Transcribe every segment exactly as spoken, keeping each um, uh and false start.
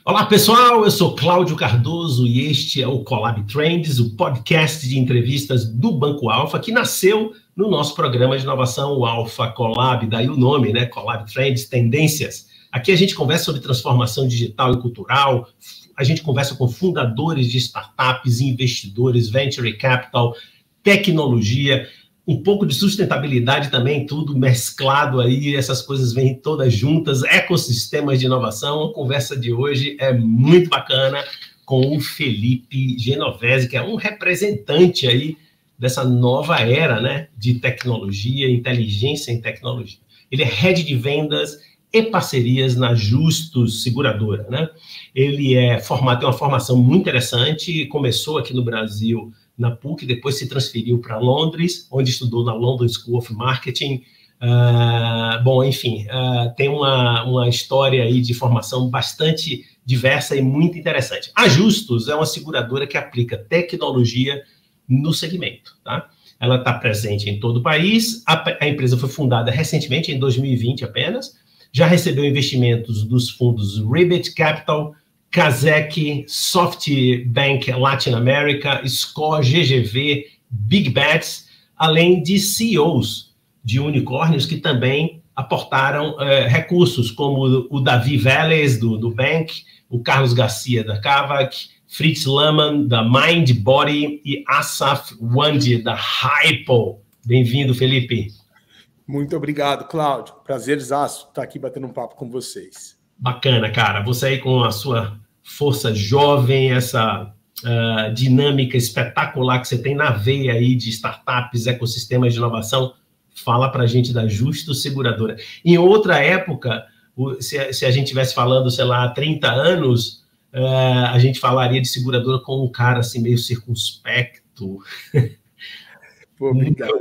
Olá, pessoal, eu sou Cláudio Cardoso e este é o Colab Trends, o podcast de entrevistas do Banco Alfa, que nasceu no nosso programa de inovação, o Alfa Colab, daí o nome, né? Colab Trends, Tendências. Aqui a gente conversa sobre transformação digital e cultural, a gente conversa com fundadores de startups, investidores, venture capital, tecnologia, um pouco de sustentabilidade também, tudo mesclado aí, essas coisas vêm todas juntas, ecossistemas de inovação. A conversa de hoje é muito bacana com o Felipe Genovese, que é um representante aí dessa nova era, né, de tecnologia, inteligência em tecnologia. Ele é head de vendas e parcerias na Justus Seguradora, né? Ele é formado, tem uma formação muito interessante, começou aqui no Brasil na P U C, depois se transferiu para Londres, onde estudou na London School of Marketing. Uh, bom, enfim, uh, tem uma, uma história aí de formação bastante diversa e muito interessante. A Justus é uma seguradora que aplica tecnologia no segmento, tá? Ela está presente em todo o país, a, a empresa foi fundada recentemente, em dois mil e vinte apenas, já recebeu investimentos dos fundos Ribbit Capital, Kazek, SoftBank Latin America, Score, G G V, Big Bets, além de C E Os de unicórnios que também aportaram eh, recursos, como o Davi Vélez, do Nubank, o Carlos Garcia, da Kavak, Fritz Lahmann, da Mindbody, e Asaf Wandi, da Hypo. Bem-vindo, Felipe. Muito obrigado, Cláudio. Prazerzaço estar aqui batendo um papo com vocês. Bacana, cara. Você aí com a sua força jovem, essa uh, dinâmica espetacular que você tem na veia aí de startups, ecossistemas de inovação, fala para a gente da Justus Seguradora. Em outra época, se, se a gente estivesse falando, sei lá, há trinta anos, uh, a gente falaria de seguradora com um cara assim meio circunspecto. Pô, obrigado.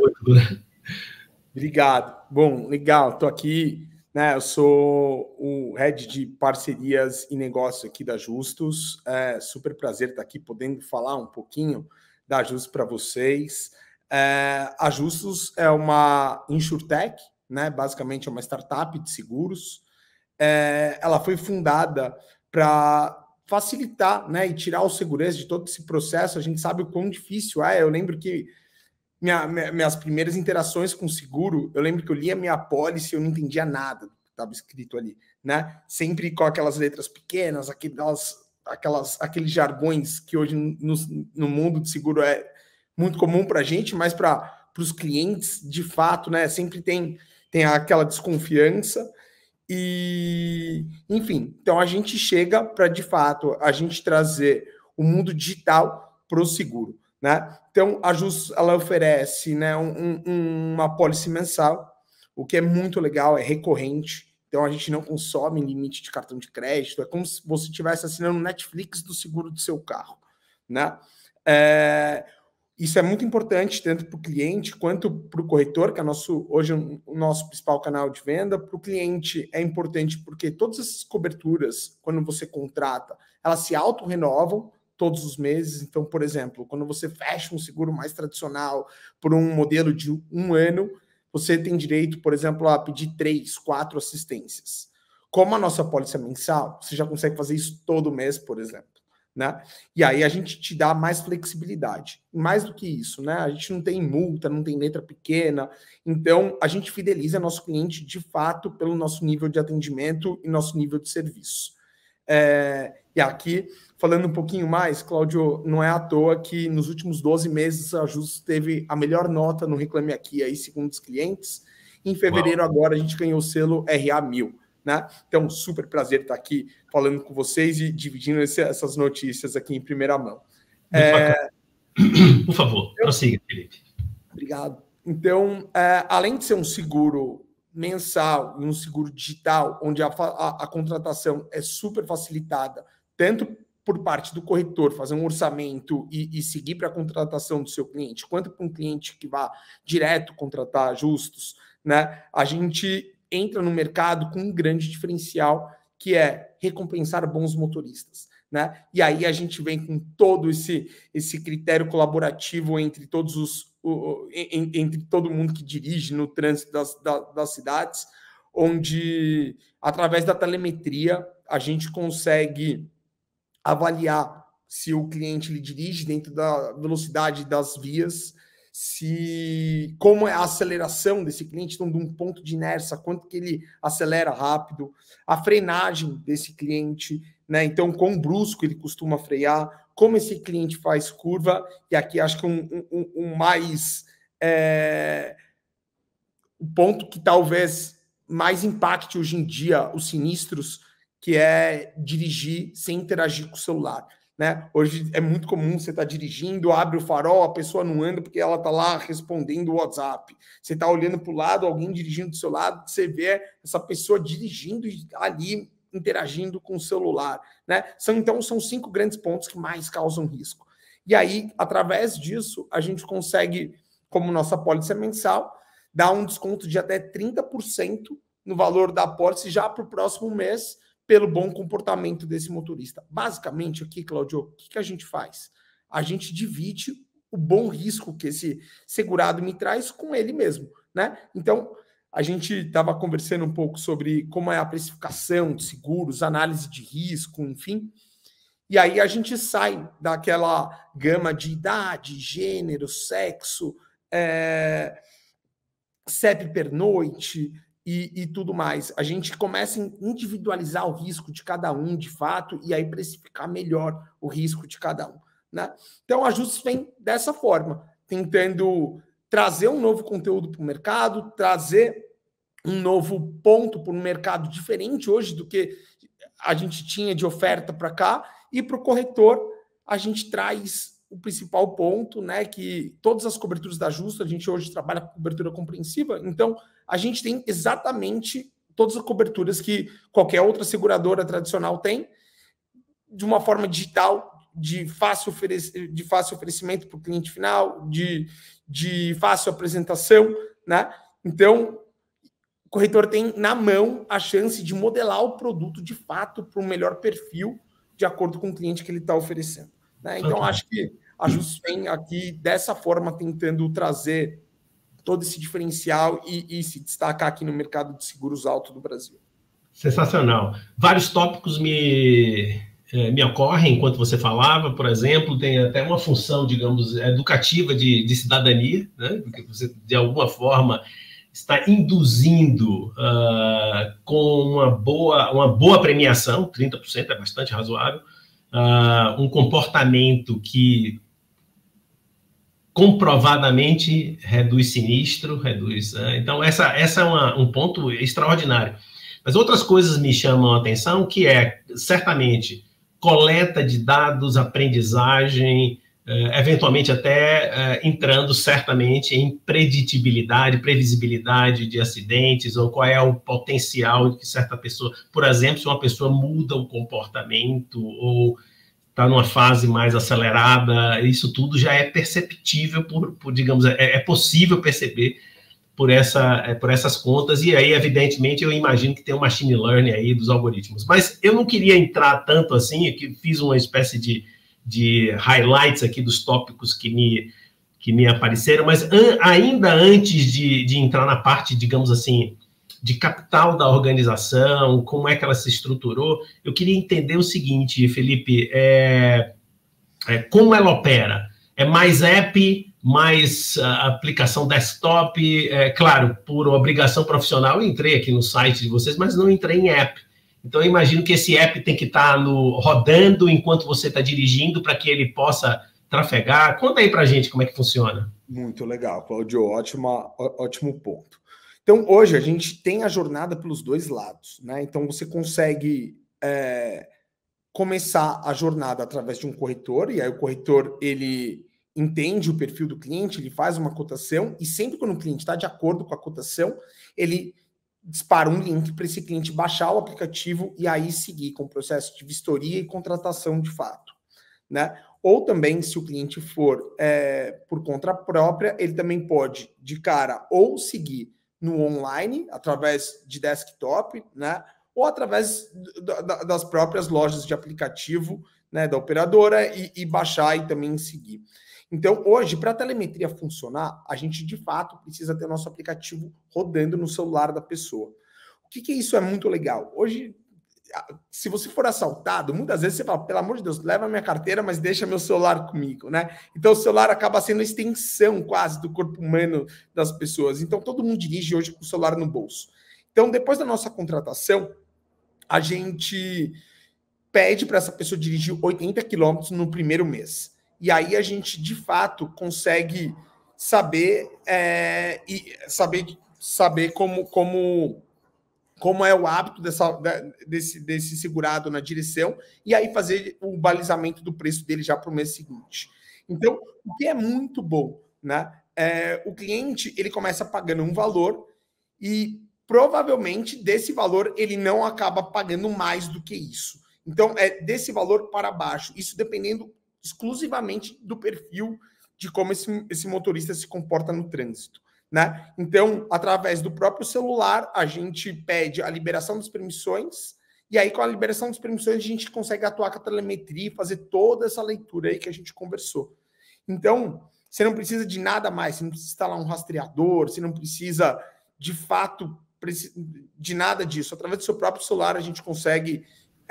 Obrigado. Bom, legal, estou aqui, né? Eu sou o head de parcerias e negócio aqui da Justus. É super prazer estar aqui podendo falar um pouquinho da Justus para vocês. É, a Justus é uma insurtech, né? Basicamente é uma startup de seguros. É, ela foi fundada para facilitar, né, e tirar o segurança de todo esse processo. A gente sabe o quão difícil é. Eu lembro que Minha, minhas primeiras interações com seguro, eu lembro que eu lia minha apólice e eu não entendia nada do que estava escrito ali, né? Sempre com aquelas letras pequenas, aquelas, aquelas, aqueles jargões que hoje no, no mundo de seguro é muito comum para a gente, mas para os clientes, de fato, né? Sempre tem, tem aquela desconfiança. E, enfim, então a gente chega para, de fato, a gente trazer o mundo digital para o seguro, né? Então, a Justus, ela oferece, né, um, um, uma pólice mensal, o que é muito legal, é recorrente. Então, a gente não consome limite de cartão de crédito. É como se você estivesse assinando Netflix do seguro do seu carro, né? É, isso é muito importante, tanto para o cliente quanto para o corretor, que é nosso, hoje o nosso principal canal de venda. Para o cliente é importante porque todas essas coberturas, quando você contrata, elas se auto-renovam todos os meses. Então, por exemplo, quando você fecha um seguro mais tradicional por um modelo de um ano, você tem direito, por exemplo, a pedir três, quatro assistências. Como a nossa pólice é mensal, você já consegue fazer isso todo mês, por exemplo, né? E aí a gente te dá mais flexibilidade. Mais do que isso, né? A gente não tem multa, não tem letra pequena. Então, a gente fideliza nosso cliente, de fato, pelo nosso nível de atendimento e nosso nível de serviço. É, e aqui, falando um pouquinho mais, Cláudio, não é à toa que nos últimos doze meses a Justus teve a melhor nota no Reclame Aqui, aí, segundo os clientes. Em fevereiro, Uau. Agora, a gente ganhou o selo R A mil, né? Então, super prazer estar aqui falando com vocês e dividindo esse, essas notícias aqui em primeira mão. É... Por favor, prossiga, Felipe. Obrigado. Então, é, além de ser um seguro mensal e um seguro digital, onde a, a, a contratação é super facilitada, tanto por parte do corretor, fazer um orçamento e, e seguir para a contratação do seu cliente, quanto para um cliente que vá direto contratar Justus, né? A gente entra no mercado com um grande diferencial, que é recompensar bons motoristas, né? E aí a gente vem com todo esse, esse critério colaborativo entre todos os O, entre todo mundo que dirige no trânsito das, das, das cidades, onde, através da telemetria, a gente consegue avaliar se o cliente ele dirige dentro da velocidade das vias, se como é a aceleração desse cliente, então de um ponto de inércia, quanto que ele acelera rápido, a frenagem desse cliente, né? Então, quão brusco ele costuma frear, como esse cliente faz curva, e aqui acho que um, um, um mais é, o ponto que talvez mais impacte hoje em dia os sinistros, que é dirigir sem interagir com o celular. Né? Hoje é muito comum você estar tá dirigindo, abre o farol, a pessoa não anda porque ela está lá respondendo o WhatsApp. Você está olhando para o lado, alguém dirigindo do seu lado, você vê essa pessoa dirigindo ali, interagindo com o celular. Né? São, então, são cinco grandes pontos que mais causam risco. E aí, através disso, a gente consegue, como nossa apólice é mensal, dar um desconto de até trinta por cento no valor da apólice já para o próximo mês, pelo bom comportamento desse motorista. Basicamente, aqui, Claudio, o que, que a gente faz? A gente divide o bom risco que esse segurado me traz com ele mesmo, né? Então, a gente estava conversando um pouco sobre como é a precificação de seguros, análise de risco, enfim. E aí a gente sai daquela gama de idade, gênero, sexo, é, C E P per noite, E, e tudo mais. A gente começa a individualizar o risco de cada um, de fato, e aí precificar melhor o risco de cada um. Né? Então, a Justus vem dessa forma, tentando trazer um novo conteúdo para o mercado, trazer um novo ponto para um mercado diferente hoje do que a gente tinha de oferta para cá, e para o corretor a gente traz o principal ponto, né, que todas as coberturas da Justus, a gente hoje trabalha com cobertura compreensiva, então a gente tem exatamente todas as coberturas que qualquer outra seguradora tradicional tem, de uma forma digital, de fácil, oferec- de fácil oferecimento para o cliente final, de, de fácil apresentação, né? Então, o corretor tem na mão a chance de modelar o produto de fato para um melhor perfil, de acordo com o cliente que ele está oferecendo. Né? Então, acho que a Justus vem aqui dessa forma tentando trazer todo esse diferencial e, e se destacar aqui no mercado de seguros alto do Brasil. Sensacional. Vários tópicos me, eh, me ocorrem enquanto você falava, por exemplo, tem até uma função, digamos, educativa de, de cidadania, né? Porque você, de alguma forma, está induzindo uh, com uma boa, uma boa premiação, trinta por cento é bastante razoável, uh, um comportamento que comprovadamente reduz sinistro, reduz... Uh, então, essa, essa é uma, um ponto extraordinário. Mas outras coisas me chamam a atenção, que é, certamente, coleta de dados, aprendizagem, uh, eventualmente até uh, entrando, certamente, em preditibilidade, previsibilidade de acidentes, ou qual é o potencial de que certa pessoa... Por exemplo, se uma pessoa muda o comportamento, ou está numa fase mais acelerada, isso tudo já é perceptível, por, por digamos, é, é possível perceber por, essa, por essas contas, e aí, evidentemente, eu imagino que tem um machine learning aí dos algoritmos. Mas eu não queria entrar tanto assim, eu que fiz uma espécie de, de highlights aqui dos tópicos que me, que me apareceram, mas an, ainda antes de, de entrar na parte, digamos assim, de capital da organização, como é que ela se estruturou, eu queria entender o seguinte, Felipe, é, é, como ela opera? É mais app, mais uh, aplicação desktop? É, claro, por obrigação profissional, eu entrei aqui no site de vocês, mas não entrei em app. Então, eu imagino que esse app tem que estar no, rodando enquanto você está dirigindo para que ele possa trafegar. Conta aí para a gente como é que funciona. Muito legal, Claudio, ótima, ótimo ponto. Então, hoje, a gente tem a jornada pelos dois lados, né? Então, você consegue é, começar a jornada através de um corretor, e aí o corretor, ele entende o perfil do cliente, ele faz uma cotação, e sempre quando o cliente está de acordo com a cotação, ele dispara um link para esse cliente baixar o aplicativo e aí seguir com o processo de vistoria e contratação de fato, né? Ou também, se o cliente for é, por conta própria, ele também pode, de cara, ou seguir no online, através de desktop, né? Ou através das próprias lojas de aplicativo, né, da operadora e, e baixar e também seguir. Então, hoje, para a telemetria funcionar, a gente, de fato, precisa ter o nosso aplicativo rodando no celular da pessoa. O que, que isso é muito legal? Hoje, se você for assaltado, muitas vezes você fala, pelo amor de Deus, leva minha carteira, mas deixa meu celular comigo, né? Então o celular acaba sendo a extensão quase do corpo humano das pessoas. Então todo mundo dirige hoje com o celular no bolso. Então depois da nossa contratação, a gente pede para essa pessoa dirigir oitenta quilômetros no primeiro mês. E aí a gente, de fato, consegue saber, é, e saber, saber como... como como é o hábito dessa, desse, desse segurado na direção, e aí fazer o balizamento do preço dele já para o mês seguinte. Então, o que é muito bom, né? É, o cliente, ele começa pagando um valor e provavelmente desse valor ele não acaba pagando mais do que isso. Então, é desse valor para baixo, isso dependendo exclusivamente do perfil de como esse, esse motorista se comporta no trânsito. Né? Então, através do próprio celular, a gente pede a liberação das permissões, e aí, com a liberação das permissões, a gente consegue atuar com a telemetria e fazer toda essa leitura aí que a gente conversou. Então, você não precisa de nada mais, você não precisa instalar um rastreador, você não precisa, de fato, de nada disso. Através do seu próprio celular, a gente consegue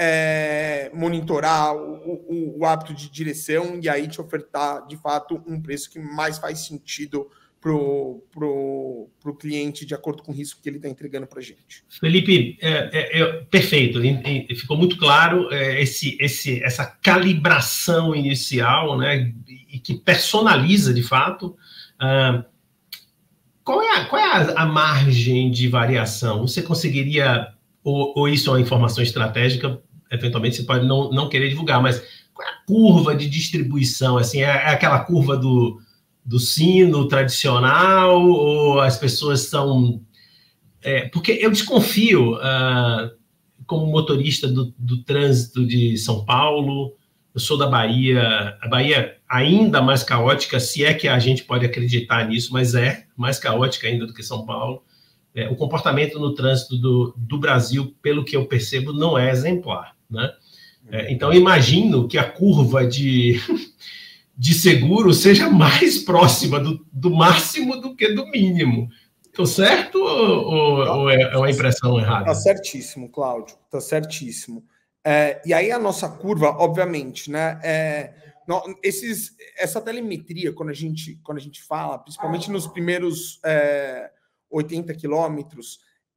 é, monitorar o, o, o hábito de direção e aí te ofertar, de fato, um preço que mais faz sentido pro, pro, pro cliente de acordo com o risco que ele está entregando para a gente. Felipe, é, é, é, perfeito, ficou muito claro é, esse, esse, essa calibração inicial, né, e que personaliza de fato. Ah, qual é, a, qual é a, a margem de variação? Você conseguiria, ou, ou isso é uma informação estratégica, eventualmente você pode não, não querer divulgar, mas qual é a curva de distribuição? Assim, é, é aquela curva do do sino tradicional, ou as pessoas são... É, porque eu desconfio, uh, como motorista do, do trânsito de São Paulo, eu sou da Bahia, a Bahia ainda mais caótica, se é que a gente pode acreditar nisso, mas é mais caótica ainda do que São Paulo. É, o comportamento no trânsito do, do Brasil, pelo que eu percebo, não é exemplar, né? É, então, imagino que a curva de... de seguro seja mais próxima do, do máximo do que do mínimo. Estou certo ou, ou é uma impressão errada? Está certíssimo, Cláudio. Está certíssimo. É, e aí a nossa curva, obviamente, né? É, esses, essa telemetria, quando a gente, quando a gente fala, principalmente nos primeiros é, oitenta quilômetros,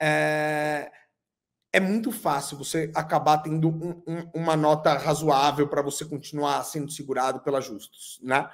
é, é muito fácil você acabar tendo um, um, uma nota razoável para você continuar sendo segurado pela Justus, né?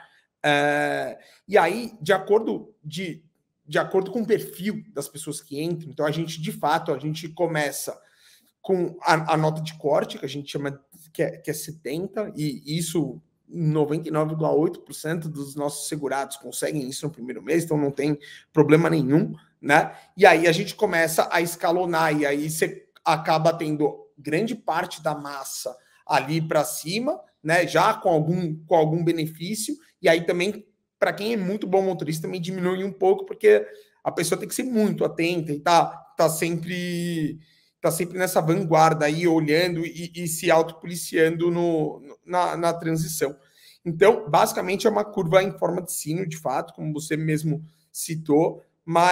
É, e aí, de acordo, de, de acordo com o perfil das pessoas que entram, então a gente, de fato, a gente começa com a, a nota de corte, que a gente chama que é, que é setenta, e isso noventa e nove vírgula oito por cento dos nossos segurados conseguem isso no primeiro mês, então não tem problema nenhum, né? E aí a gente começa a escalonar, e aí você acaba tendo grande parte da massa ali para cima, né, já com algum, com algum benefício, e aí também, para quem é muito bom motorista, também diminui um pouco, porque a pessoa tem que ser muito atenta e tá, tá, sempre, tá sempre nessa vanguarda aí, olhando e, e se autopoliciando no, na, na transição. Então, basicamente, é uma curva em forma de sino, de fato, como você mesmo citou,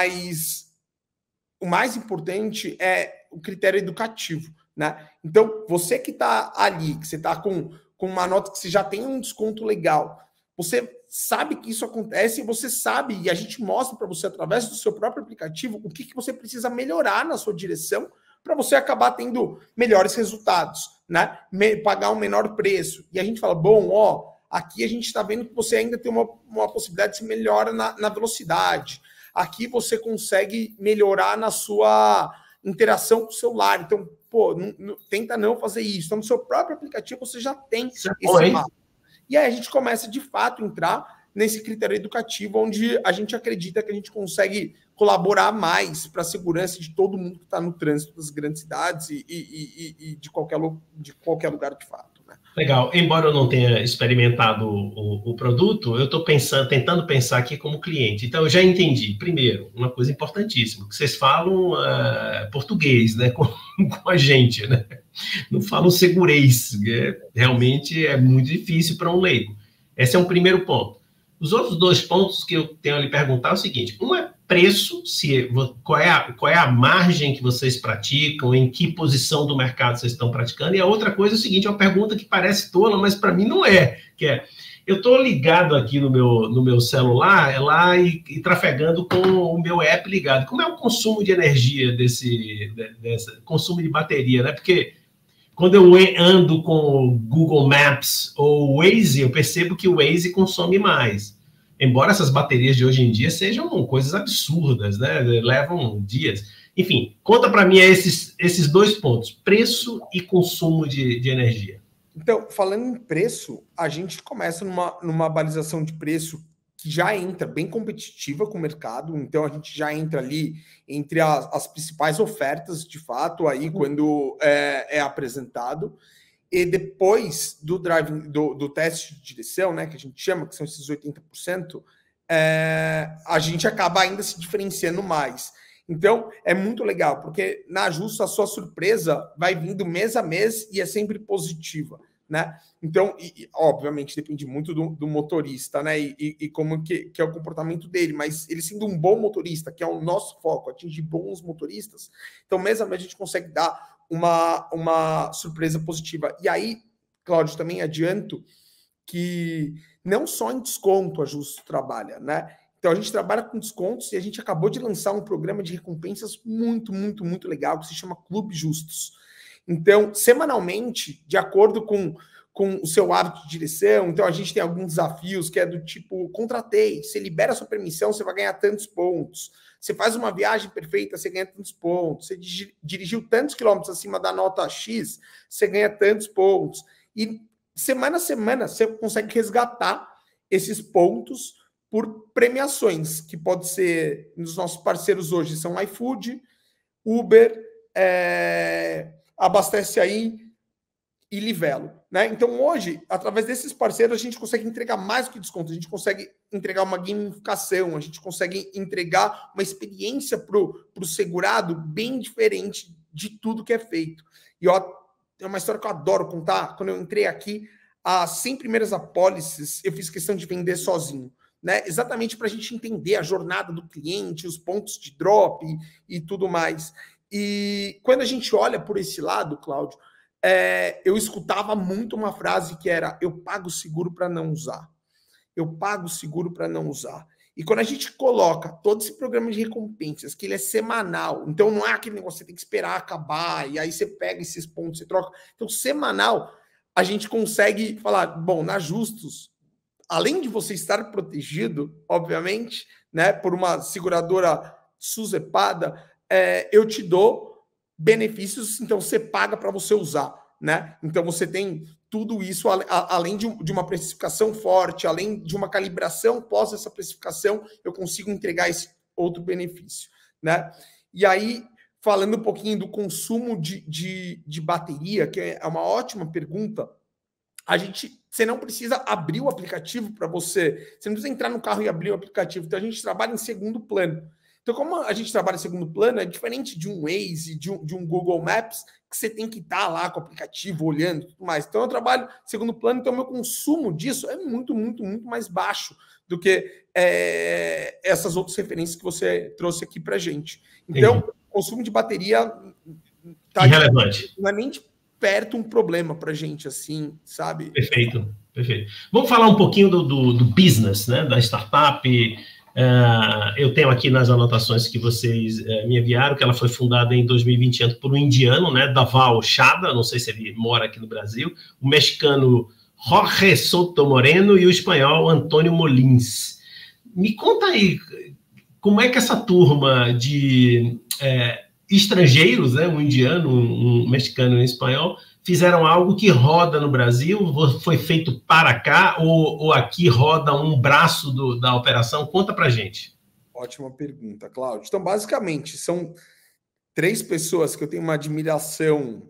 mas o mais importante é o critério educativo, né? Então, você que está ali, que você está com, com uma nota que você já tem um desconto legal, você sabe que isso acontece, você sabe, e a gente mostra para você, através do seu próprio aplicativo, o que, que você precisa melhorar na sua direção para você acabar tendo melhores resultados, né? Me, pagar um menor preço. E a gente fala, bom, ó, aqui a gente está vendo que você ainda tem uma, uma possibilidade de se melhorar na, na velocidade. Aqui você consegue melhorar na sua interação com o celular. Então, pô, não, não, tenta não fazer isso. Então, no seu próprio aplicativo, você já tem isso esse mapa. E aí a gente começa, de fato, a entrar nesse critério educativo, onde a gente acredita que a gente consegue colaborar mais para a segurança de todo mundo que está no trânsito das grandes cidades e, e, e, e de, qualquer, de qualquer lugar, de fato. Legal. Embora eu não tenha experimentado o, o, o produto, eu estou pensando, tentando pensar aqui como cliente. Então, eu já entendi. Primeiro, uma coisa importantíssima, que vocês falam uh, português, né, com, com a gente, né? Não falam segurez. É, realmente é muito difícil para um leigo. Esse é um primeiro ponto. Os outros dois pontos que eu tenho a lhe perguntar é o seguinte. Um é preço, se, qual, é a, qual é a margem que vocês praticam, em que posição do mercado vocês estão praticando, e a outra coisa é o seguinte, é uma pergunta que parece tola, mas para mim não é, que é, eu estou ligado aqui no meu, no meu celular, é lá e, e trafegando com o meu app ligado. Como é o consumo de energia desse, desse consumo de bateria, né? Porque quando eu ando com o Google Maps ou o Waze, eu percebo que o Waze consome mais. Embora essas baterias de hoje em dia sejam coisas absurdas, né? Levam dias. Enfim, conta para mim esses, esses dois pontos, preço e consumo de, de energia. Então, falando em preço, a gente começa numa, numa balização de preço que já entra bem competitiva com o mercado, então a gente já entra ali entre as, as principais ofertas, de fato, aí quando é, é apresentado, e depois do driving, do, do teste de direção, né, que a gente chama, que são esses oitenta por cento, é, a gente acaba ainda se diferenciando mais. Então, é muito legal, porque na Justo a sua surpresa vai vindo mês a mês e é sempre positiva, né? Então, e, e, obviamente, depende muito do, do motorista, né? E, e, e como que, que é o comportamento dele, mas ele sendo um bom motorista, que é o nosso foco, atingir bons motoristas, então, mês a mês a gente consegue dar uma, uma surpresa positiva. E aí, Cláudio, também adianto que não só em desconto a Justo trabalha, né? Então, a gente trabalha com descontos e a gente acabou de lançar um programa de recompensas muito, muito, muito legal, que se chama Clube Justos. Então, semanalmente, de acordo com, com o seu hábito de direção, então a gente tem alguns desafios que é do tipo, contratei, você libera a sua permissão, você vai ganhar tantos pontos. Você faz uma viagem perfeita, você ganha tantos pontos. Você dirigiu tantos quilômetros acima da nota X, você ganha tantos pontos. E semana a semana, você consegue resgatar esses pontos por premiações, que pode ser, nos nossos parceiros hoje, são iFood, Uber, é, Abastece Aí e Livelo, né? Então, hoje, através desses parceiros, a gente consegue entregar mais do que desconto, a gente consegue entregar uma gamificação, a gente consegue entregar uma experiência para o segurado bem diferente de tudo que é feito. E ó, é uma história que eu adoro contar. Quando eu entrei aqui, as cem primeiras apólices, eu fiz questão de vender sozinho, né? Exatamente para a gente entender a jornada do cliente, os pontos de drop e, e tudo mais. E quando a gente olha por esse lado, Cláudio, é, eu escutava muito uma frase que era: eu pago seguro para não usar. Eu pago seguro para não usar. E quando a gente coloca todo esse programa de recompensas, que ele é semanal, então não é aquele negócio que você tem que esperar acabar, e aí você pega esses pontos, você troca. Então, semanal, a gente consegue falar, bom, na Justos, além de você estar protegido, obviamente, né, por uma seguradora susepada, é, eu te dou benefícios, então você paga para você usar, né? Então você tem tudo isso, além de uma precificação forte, além de uma calibração pós essa precificação, eu consigo entregar esse outro benefício, né? E aí, falando um pouquinho do consumo de, de, de bateria, que é uma ótima pergunta, a gente, você não precisa abrir o aplicativo para você, você não precisa entrar no carro e abrir o aplicativo, então a gente trabalha em segundo plano. Então, como a gente trabalha em segundo plano, é diferente de um Waze, de um, de um Google Maps, que você tem que estar lá com o aplicativo, olhando e tudo mais. Então, eu trabalho em segundo plano, então meu consumo disso é muito, muito, muito mais baixo do que é, essas outras referências que você trouxe aqui para a gente. Então, Entendi. Consumo de bateria tá irrelevante. De, não é nem de perto um problema para a gente, assim, sabe? Perfeito, perfeito. Vamos falar um pouquinho do, do, do business, né? Da startup. Uh, eu tenho aqui nas anotações que vocês uh, me enviaram que ela foi fundada em dois mil e vinte por um indiano, né, Dhaval Chada, não sei se ele mora aqui no Brasil, o mexicano Jorge Soto Moreno e o espanhol Antônio Molins. Me conta aí, como é que essa turma de uh, estrangeiros, né, um indiano, um mexicano e um espanhol, fizeram algo que roda no Brasil, foi feito para cá, ou, ou aqui roda um braço do, da operação? Conta para a gente. Ótima pergunta, Cláudio. Então, basicamente, são três pessoas que eu tenho uma admiração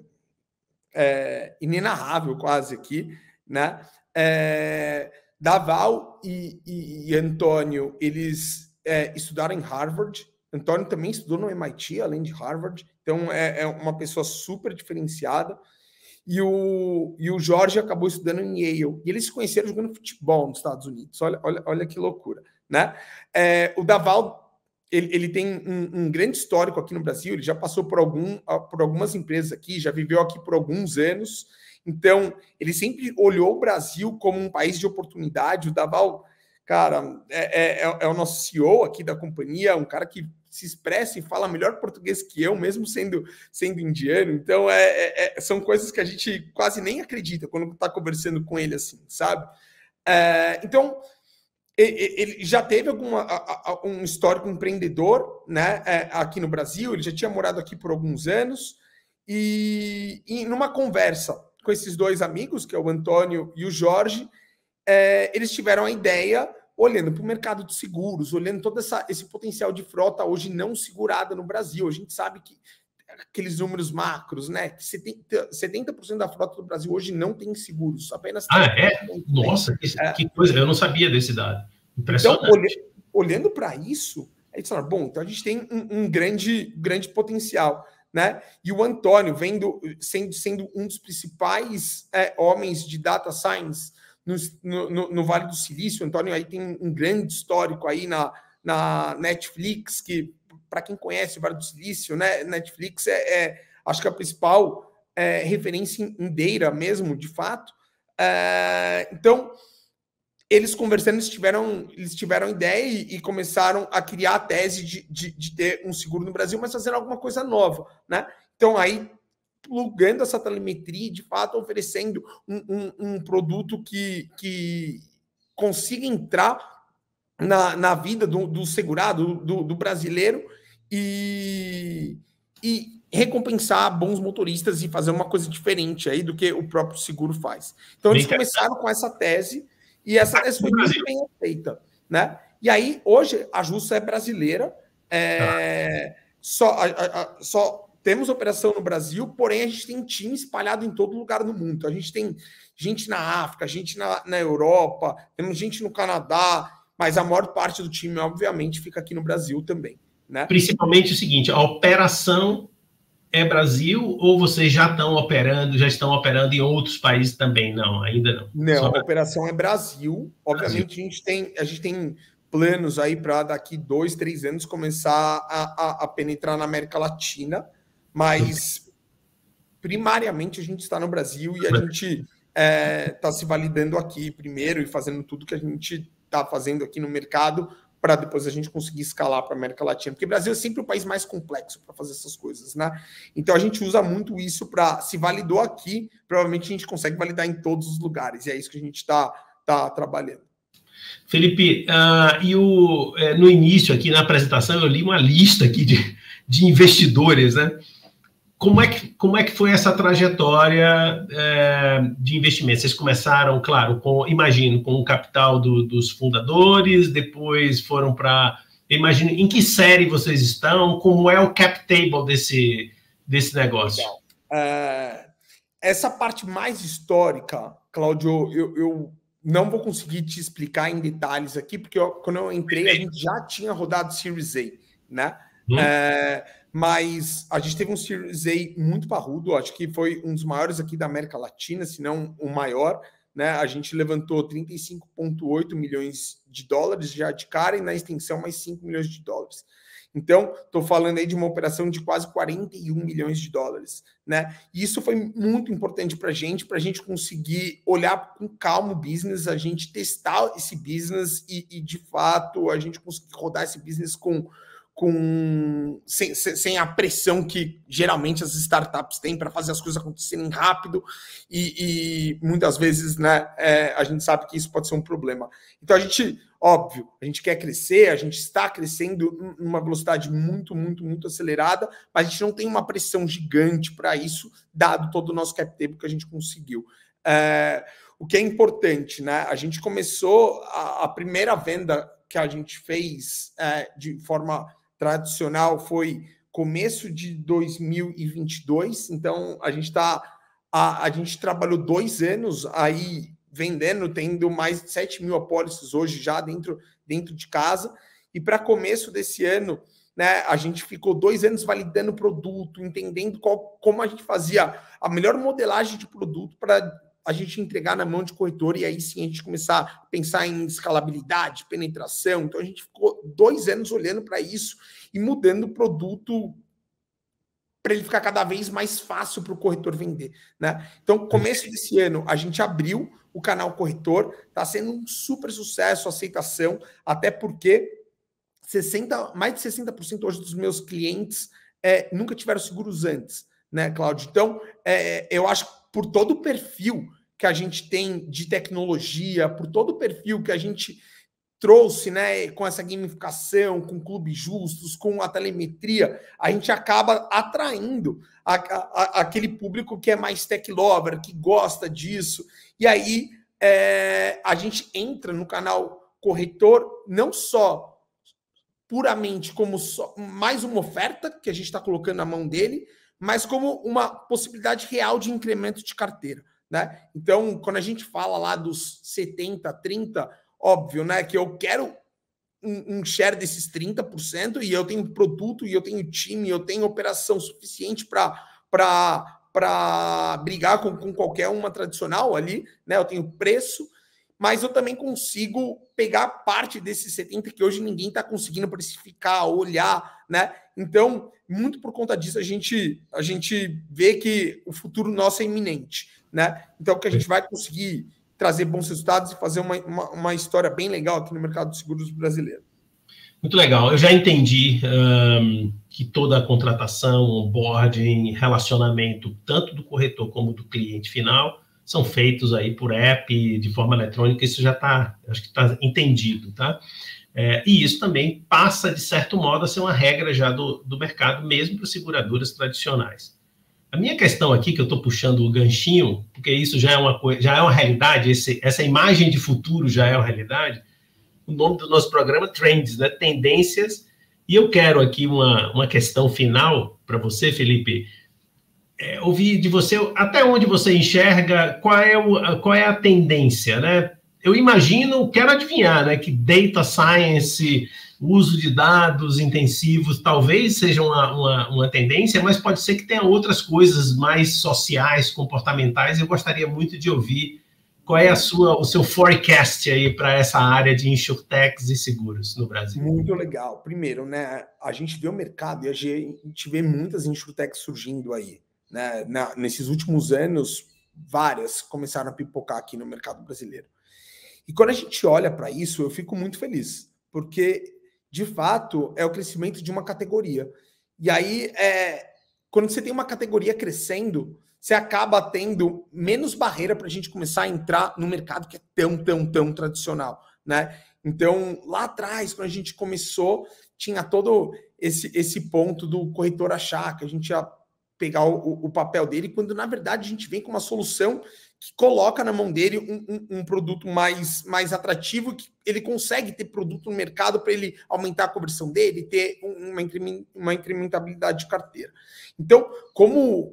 é, inenarrável quase aqui, né? É, Dhaval e, e, e Antônio, eles é, estudaram em Harvard. Antônio também estudou no M I T, além de Harvard. Então, é, é uma pessoa super diferenciada. E o, e o Jorge acabou estudando em Yale. E eles se conheceram jogando futebol nos Estados Unidos. Olha, olha, olha que loucura, né? É, o Dhaval ele, ele tem um, um grande histórico aqui no Brasil, ele já passou por, algum, por algumas empresas aqui, já viveu aqui por alguns anos, então ele sempre olhou o Brasil como um país de oportunidade. O Dhaval, cara, é, é, é o nosso C E O aqui da companhia, um cara que se expressa e fala melhor português que eu, mesmo sendo, sendo indiano. Então, é, é, são coisas que a gente quase nem acredita quando está conversando com ele, assim, sabe? É, então, ele já teve alguma, um histórico empreendedor, né, aqui no Brasil, ele já tinha morado aqui por alguns anos, e, e numa conversa com esses dois amigos, que é o Antônio e o Jorge, é, eles tiveram a ideia, olhando para o mercado de seguros, olhando todo essa, esse potencial de frota hoje não segurada no Brasil. A gente sabe que aqueles números macros, né? Que setenta por cento da frota do Brasil hoje não tem seguros. Apenas ah, é? Nossa, que, é. que coisa, eu não sabia desse dado. Impressionante. Então, olhe, olhando para isso, a gente fala, bom, então a gente tem um, um grande, grande potencial, né? E o Antônio, vendo, sendo, sendo um dos principais é, homens de data science No, no, no Vale do Silício. O Antônio aí tem um grande histórico aí na, na Netflix, que, para quem conhece o Vale do Silício, né, Netflix é, é acho que a principal é, referência em data mesmo, de fato. É, então, eles conversando, eles tiveram, eles tiveram ideia e, e começaram a criar a tese de, de, de ter um seguro no Brasil, mas fazendo alguma coisa nova, né? Então, aí, plugando essa telemetria, de fato, oferecendo um, um, um produto que, que consiga entrar na, na vida do, do segurado, do, do brasileiro, e, e recompensar bons motoristas e fazer uma coisa diferente aí do que o próprio seguro faz. Então, eles começaram com essa tese, e essa tese foi muito bem aceita, né? E aí, hoje, a Justa é brasileira, é, só... A, a, só temos operação no Brasil, porém a gente tem time espalhado em todo lugar no mundo. A gente tem gente na África, gente na, na Europa, temos gente no Canadá, mas a maior parte do time, obviamente, fica aqui no Brasil também, né? Principalmente o seguinte, a operação é Brasil ou vocês já estão operando, já estão operando em outros países também? Não, ainda não. Não, Só... a operação é Brasil. Obviamente, Brasil. A gente tem... A gente tem planos aí para daqui dois, três anos começar a, a, a penetrar na América Latina, mas primariamente a gente está no Brasil e a gente está é, se validando aqui primeiro e fazendo tudo que a gente está fazendo aqui no mercado para depois a gente conseguir escalar para a América Latina, porque o Brasil é sempre o país mais complexo para fazer essas coisas, né? Então a gente usa muito isso para, se validou aqui, provavelmente a gente consegue validar em todos os lugares, e é isso que a gente está tá trabalhando. Felipe, uh, e o, é, no início aqui na apresentação eu li uma lista aqui de, de investidores, né? Como é, que, como é que foi essa trajetória é, de investimento? Vocês começaram, claro, com, imagino, com o capital do, dos fundadores, depois foram para... Imagino, em que série vocês estão? Como é o cap table desse, desse negócio? É, essa parte mais histórica, Cláudio, eu, eu não vou conseguir te explicar em detalhes aqui, porque eu, quando eu entrei, a gente já tinha rodado Series A, né? Hum. É, mas a gente teve um Series A muito parrudo, acho que foi um dos maiores aqui da América Latina, se não o maior, né? A gente levantou trinta e cinco vírgula oito milhões de dólares já de cara e na extensão mais cinco milhões de dólares. Então, estou falando aí de uma operação de quase quarenta e um milhões de dólares, né? E isso foi muito importante para a gente, para a gente conseguir olhar com calma o business, a gente testar esse business e, e de fato, a gente conseguir rodar esse business com... Com, sem, sem a pressão que geralmente as startups têm para fazer as coisas acontecerem rápido e, e muitas vezes, né, é, a gente sabe que isso pode ser um problema. Então a gente, óbvio, a gente quer crescer, a gente está crescendo numa velocidade muito, muito, muito acelerada, mas a gente não tem uma pressão gigante para isso, dado todo o nosso cap table que a gente conseguiu. É, o que é importante, né? A gente começou a, a primeira venda que a gente fez é, de forma tradicional foi começo de dois mil e vinte e dois, então a gente tá a, a gente trabalhou dois anos aí vendendo, tendo mais de sete mil apólices hoje já dentro, dentro de casa, e para começo desse ano, né, a gente ficou dois anos validando o produto, entendendo qual, como a gente fazia a melhor modelagem de produto para a gente entregar na mão de corretor e aí sim a gente começar a pensar em escalabilidade, penetração. Então a gente ficou dois anos olhando para isso e mudando o produto para ele ficar cada vez mais fácil para o corretor vender, né? Então, começo desse ano, a gente abriu o canal corretor, está sendo um super sucesso a aceitação, até porque sessenta, mais de sessenta por cento hoje dos meus clientes é, nunca tiveram seguros antes, né, Cláudio? Então, é, eu acho que por todo o perfil que a gente tem de tecnologia, por todo o perfil que a gente trouxe, né, com essa gamificação, com clubes justos, com a telemetria, a gente acaba atraindo a, a, aquele público que é mais tech lover, que gosta disso. E aí é, a gente entra no canal corretor não só puramente como só, mais uma oferta que a gente está colocando na mão dele, mas como uma possibilidade real de incremento de carteira, né? Então, quando a gente fala lá dos setenta, trinta, óbvio, né, que eu quero um, um share desses trinta por cento e eu tenho produto, e eu tenho time, eu tenho operação suficiente para brigar com, com qualquer uma tradicional ali, né? Eu tenho preço, mas eu também consigo pegar parte desses setenta que hoje ninguém está conseguindo precificar, olhar, né? Então, muito por conta disso, a gente, a gente vê que o futuro nosso é iminente, né? Então, que a gente vai conseguir trazer bons resultados e fazer uma, uma, uma história bem legal aqui no mercado de seguros brasileiro. Muito legal. Eu já entendi um, que toda a contratação, onboarding, relacionamento, tanto do corretor como do cliente final, são feitos aí por app, de forma eletrônica. Isso já está, acho que está entendido, tá? É, e isso também passa, de certo modo, a ser uma regra já do, do mercado, mesmo para seguradoras tradicionais. A minha questão aqui, que eu estou puxando o ganchinho, porque isso já é uma, coisa, já é uma realidade, esse, essa imagem de futuro já é uma realidade, o nome do nosso programa é Trends, né? Tendências, e eu quero aqui uma, uma questão final para você, Felipe, é, ouvir de você, até onde você enxerga, qual é, o, qual é a tendência, né? Eu imagino, quero adivinhar, né, que data science, uso de dados intensivos, talvez seja uma, uma, uma tendência, mas pode ser que tenha outras coisas mais sociais, comportamentais. Eu gostaria muito de ouvir qual é a sua, o seu forecast aí para essa área de insurtechs e seguros no Brasil. Muito legal. Primeiro, né, a gente vê o mercado e a gente vê muitas insurtechs surgindo aí, né? Na, nesses últimos anos, várias começaram a pipocar aqui no mercado brasileiro. E quando a gente olha para isso, eu fico muito feliz, porque, de fato, é o crescimento de uma categoria. E aí, é, quando você tem uma categoria crescendo, você acaba tendo menos barreira para a gente começar a entrar no mercado que é tão, tão, tão tradicional, né? Então, lá atrás, quando a gente começou, tinha todo esse, esse ponto do corretor achar que a gente ia pegar o, o papel dele, quando, na verdade, a gente vem com uma solução que coloca na mão dele um, um, um produto mais, mais atrativo, que ele consegue ter produto no mercado para ele aumentar a conversão dele, ter uma, uma incrementabilidade de carteira. Então, como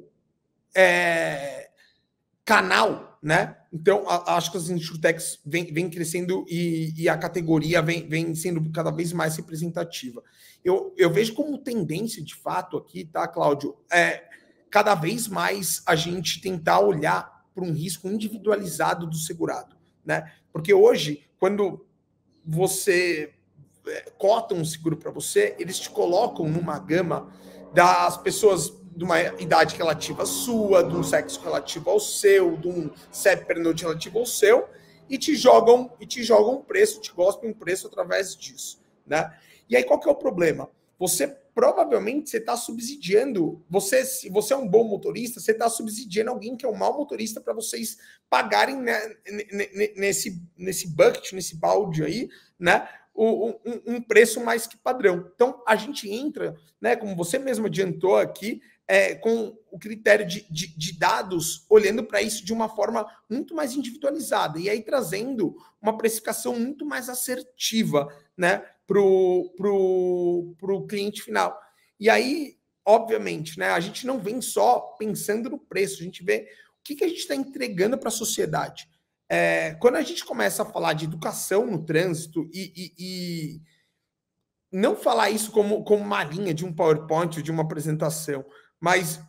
é, canal, né? Então, a, acho que as insurtechs vêm vem crescendo e, e a categoria vem, vem sendo cada vez mais representativa. Eu, eu vejo como tendência, de fato, aqui, tá, Cláudio? É, cada vez mais a gente tentar olhar para um risco individualizado do segurado, né? Porque hoje, quando você cota um seguro para você, eles te colocam numa gama das pessoas de uma idade relativa à sua, de um sexo relativo ao seu, de um C E P pernode relativo ao seu, e te jogam e te jogam um preço, te gospem um preço através disso, né? E aí qual que é o problema? Você provavelmente você está subsidiando, você, se você é um bom motorista, você está subsidiando alguém que é um mau motorista para vocês pagarem, né, nesse, nesse bucket, nesse balde aí, né, um, um preço mais que padrão. Então, a gente entra, né, como você mesmo adiantou aqui, é, com o critério de, de, de dados, olhando para isso de uma forma muito mais individualizada, e aí trazendo uma precificação muito mais assertiva, né, para o pro, pro cliente final. E aí, obviamente, né, a gente não vem só pensando no preço, a gente vê o que, que a gente está entregando para a sociedade. É, quando a gente começa a falar de educação no trânsito e, e, e não falar isso como, como uma linha de um PowerPoint ou de uma apresentação, mas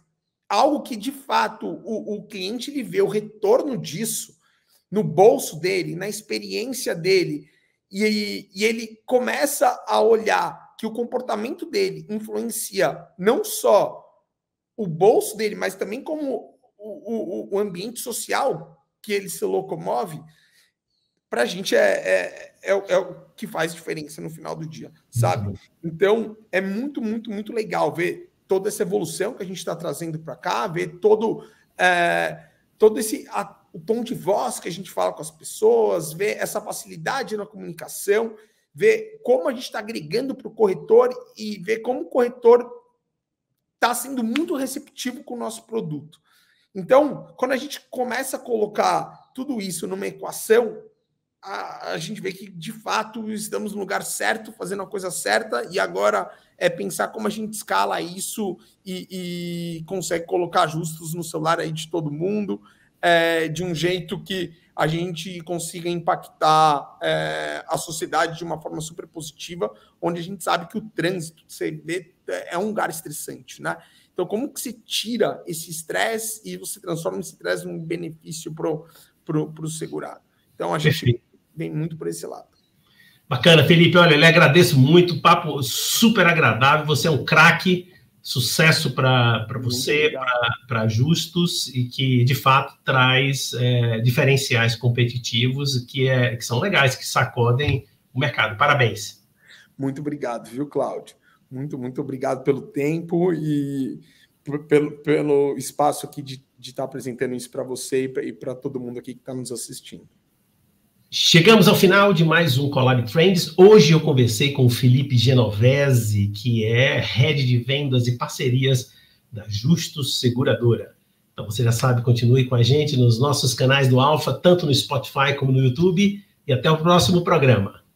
algo que, de fato, o, o cliente ele vê o retorno disso no bolso dele, na experiência dele, e, e ele começa a olhar que o comportamento dele influencia não só o bolso dele, mas também como o, o, o ambiente social que ele se locomove, para a gente é, é, é, é o que faz diferença no final do dia, sabe? Então, é muito, muito, muito legal ver toda essa evolução que a gente está trazendo para cá, ver todo, é, todo esse a, o tom de voz que a gente fala com as pessoas, ver essa facilidade na comunicação, ver como a gente está agregando para o corretor e ver como o corretor está sendo muito receptivo com o nosso produto. Então, quando a gente começa a colocar tudo isso numa equação, a, a gente vê que, de fato, estamos no lugar certo, fazendo a coisa certa, e agora é pensar como a gente escala isso e, e consegue colocar ajustes no celular aí de todo mundo, é, de um jeito que a gente consiga impactar é, a sociedade de uma forma super positiva, onde a gente sabe que o trânsito, você vê, é um lugar estressante, né? Então, como que se tira esse estresse e você transforma esse estresse num benefício para o pro, pro segurado? Então, a gente Perfeito. Vem muito por esse lado. Bacana, Felipe. Olha, eu lhe agradeço muito, papo super agradável. Você é um craque, sucesso para você, para Justus, e que, de fato, traz é, diferenciais competitivos que, é, que são legais, que sacodem o mercado. Parabéns. Muito obrigado, viu, Cláudio? Muito, muito obrigado pelo tempo e pelo, pelo espaço aqui de, de estar apresentando isso para você e para todo mundo aqui que está nos assistindo. Chegamos ao final de mais um Collab Trends. Hoje eu conversei com o Felipe Genovese, que é Head de Vendas e Parcerias da Justus Seguradora. Então você já sabe, continue com a gente nos nossos canais do Alfa, tanto no Spotify como no YouTube, e até o próximo programa.